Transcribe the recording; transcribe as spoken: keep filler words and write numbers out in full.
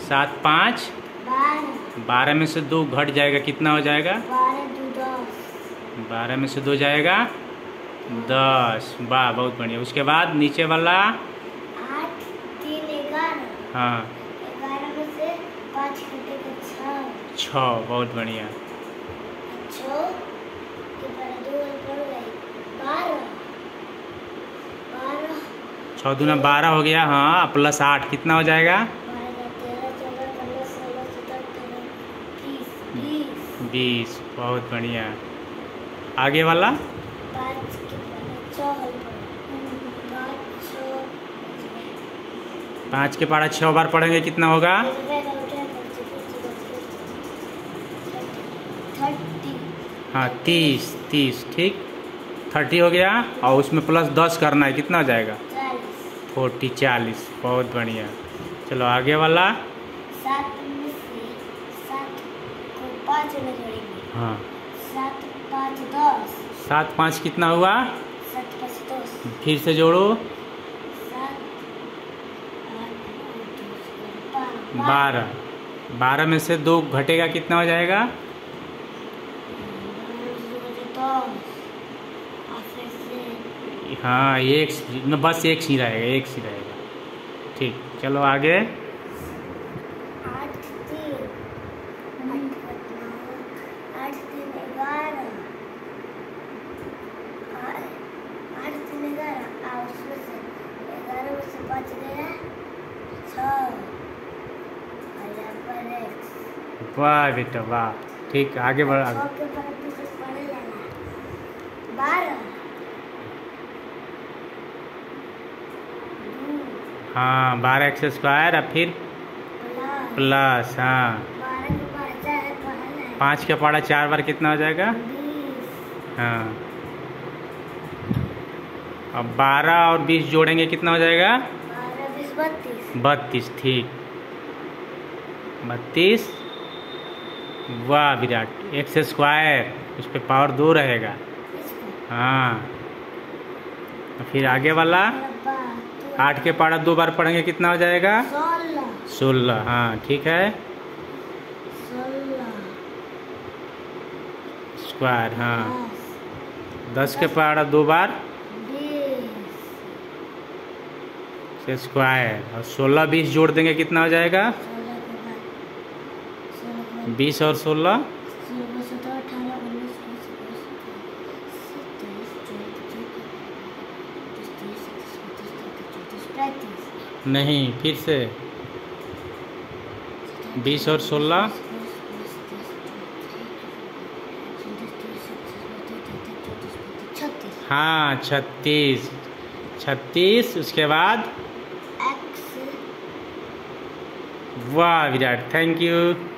सात पाँच बारह में से दो घट जाएगा, कितना हो जाएगा? बारह में से दो जाएगा दस। वाह, बहुत बढ़िया। उसके बाद नीचे वाला आठ तीन ग्यारह। हाँ, ग्यारह में से पाँच घटेगा छः। छः, बहुत बढ़िया। छः के बाद दो पड़ गए बारह। बारह छः दूना बारह हो गया। हाँ, प्लस आठ कितना हो जाएगा? बीस, बहुत बढ़िया। आगे वाला पाँच के पारा छः बार पढ़ेंगे, कितना होगा? हाँ, तीस। तीस, ठीक, थर्टी हो गया। और उसमें प्लस दस करना है, कितना हो जाएगा? फोर्टी, चालीस, बहुत बढ़िया। चलो आगे वाला। सात में से सात को पाँच में जोड़ेंगे। हाँ, सात पाँच दस। सात पाँच कितना हुआ? सात पाँच दस। फिर से जोड़ो। सात बारह। बारह में से दो घटेगा, कितना हो जाएगा? हाँ, एक न, बस एक ही रहेगा, एक ही रहेगा। ठीक, चलो आगे। आठ तीन आठ तीन ग्यारह। आठ तीन ग्यारह। और उसमें से ग्यारह में से पाँच गया छः। और यहाँ पर एक। वाह बेटा, वाह। ठीक, आगे बढ़। छः के बाद दूसरे पढ़े लेना बारह। हाँ, बारह एक्स स्क्वायर और फिर प्लस। हाँ, पाँच का पारा चार बार कितना हो जाएगा? हाँ, अब बारह और बीस जोड़ेंगे, कितना हो जाएगा? बत्तीस। बत्तीस, ठीक, बत्तीस। वाह विराट, एक्स स्क्वायर, उस पर पावर दो रहेगा। हाँ, फिर आगे वाला आठ के पारा दो बार पढ़ेंगे, कितना हो जाएगा? सोलह। सोलह, हाँ ठीक है। सोलह स्क्वायर, हाँ। दस के पारा दो बार बीस। स्क्वायर, और सोलह बीस जोड़ देंगे, कितना हो जाएगा? बीस और सोलह नहीं, फिर से बीस और सोलह हाँ, छत्तीस। छत्तीस, उसके बाद वाह विराट, थैंक यू।